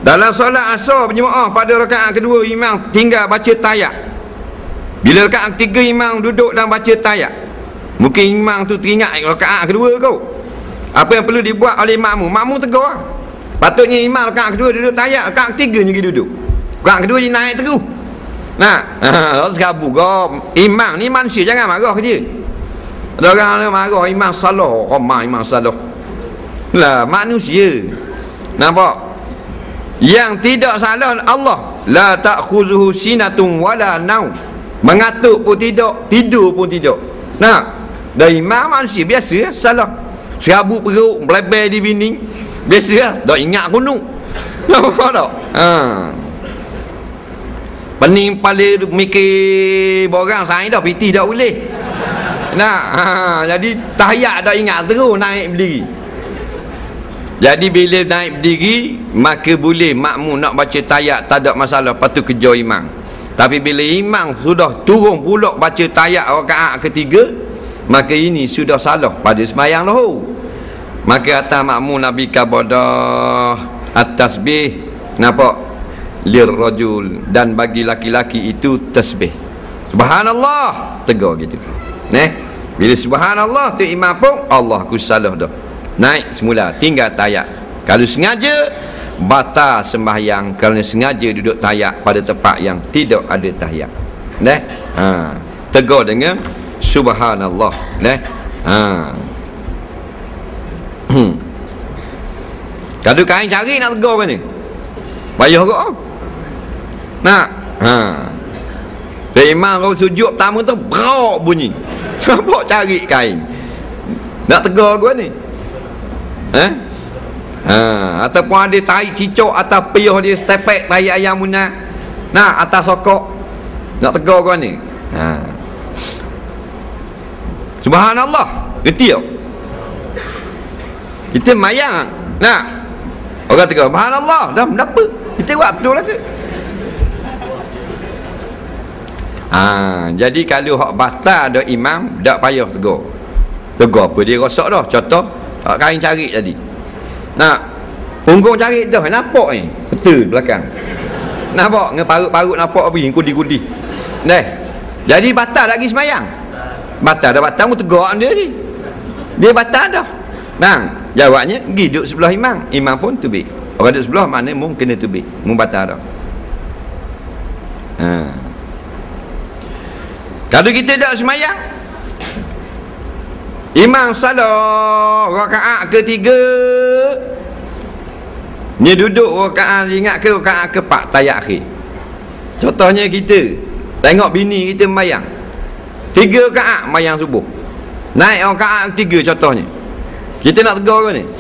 Dalam solat asar berjemaah pada rakaat kedua imam tinggal baca tayat. Bila rakaat ketiga imam duduk dan baca tayat, mungkin imam tu teringat rakaat kedua kau. Apa yang perlu dibuat oleh makmum? Makmum tegur. Patutnya imam rakaat kedua duduk tayat, rakaat ketiga ni duduk. Rakaat kedua dia naik terus. Nah, lalu sekabu kau. Imam ni manusia, jangan marah ke dia. Ada orang marah imam salah, imam salah. Lah manusia. Nampak? Yang tidak salah Allah, la ta'khuzuhu sinatun wala naum. Mengatuk pun tidak, tidur pun tidak. Nah, dari imam manusia biasa salah. Serabut perut, melebel di bini, biasa tak ingat kuno. Nampak tak? Pening kepala mikir borang saya dah piti tak boleh. Nah, jadi tahiyat dah ingat terus naik berdiri. Jadi bila naik berdiri, maka boleh makmum nak baca tayat, tak ada masalah, patut kejar imam. Tapi bila imam sudah turun pulak baca tayat rakaat ketiga, maka ini sudah salah pada sembahyang lahu. Maka atas makmum Nabi kabadah at-tasbih, nampak, lirrajul, dan bagi laki-laki itu tasbih. Subhanallah, tegur gitu. Bila subhanallah tu imam pun Allah ku salah dah. Naik semula, tinggal tayat. Kalau sengaja, batal sembahyang kerana sengaja duduk tayat pada tempat yang tidak ada tahiyat. Tegur dengan subhanallah. Kalau kain cari nak tegur mana? Payah kau. Imam kau sujud pertama tu berok bunyi. Siapa cari kain? Nak tegur kau ni? Ataupun ada tahi cicok atas piyah dia stepek tahi ayam munah. Atas sokok. Nak tegur kau ni? Subhanallah. Gerti tak? Kita mayang. Orang tegur subhanallah. Dah kenapa? Kita buat betul lah ke? Jadi kalau hak batal ada imam, tak payah tegur. Tegur apa dia rosak dah. Contoh, hak kain cari tadi. Punggung cari dah, nampak ni. Betul belakang. Nampak? Dengan parut-parut nampak apa ni? Kudi-kudi. Jadi batal lagi semayang. Batal dah, batal mu tegur dia ni. Dia batal dah. Jawabnya, pergi duduk sebelah imam. Imam pun tubik. Orang duduk sebelah mana mu kena tubik. Mu batal dah. Kalau kita tak semayang, imam salah rakaat ketiga, ni duduk rakaat, ingat ke rakaat keempat tayat akhir. Contohnya kita tengok bini kita semayang 3 rakaat semayang subuh, naik rakaat ketiga contohnya, kita nak tegur ke ni?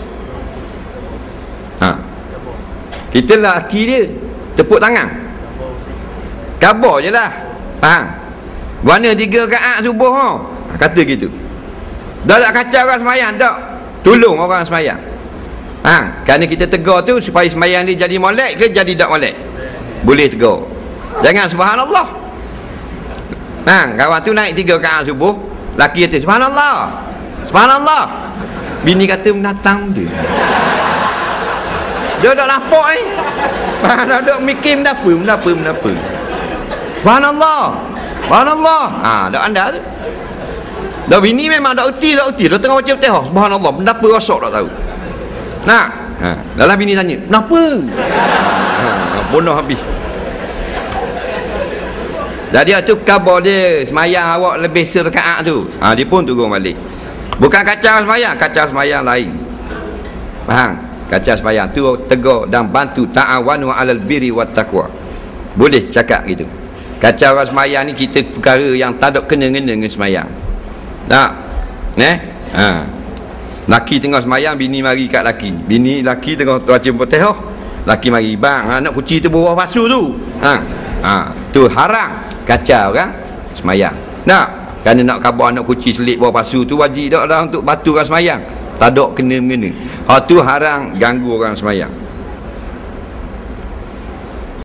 Kita lelaki dia, tepuk tangan, kabar je lah. Mana 3 rakaat subuh kata gitu. Dah tak kacau orang semayang, tak tolong orang semayang. Kerana kita tegur tu supaya semayang dia jadi molek ke jadi tak molek, boleh tegur. Jangan subhanallah. Kawan tu naik 3 rakaat subuh, laki kata subhanallah, subhanallah. Bini kata menatang dia. Dia tak nampak ni. Dia duk mikir menapa. Subhanallah, subhanallah. Dak anda tu. Dah bini memang dak erti. Dia tengah baca Fatihah. Subhanallah, menapa rosak tak tahu. Dalam bini tanya, kenapa? Bunuh habis. Jadi tu khabar dia semayang awak lebih serakaat tu. Dia pun turun balik. Bukan kacau semayang, kacau semayang lain. Faham? Kacau semayang tu tegur dan bantu ta'awanu 'alal birri wat taqwa. Boleh cakap gitu. Kacau orang semayang ni kita perkara yang tak ada kena-kena dengan semayang. Tak? Laki tengah semayang, bini mari kat laki. Bini laki tengah baca Fatihah, laki mari, bang, nak kuci tu bawah basuh tu. Tu haram kacau orang semayang. Kerana nak khabar nak kuci selit bawah basuh tu wajib tak dah untuk batu orang semayang. Tak ada kena-mengena. Tu haram ganggu orang semayang.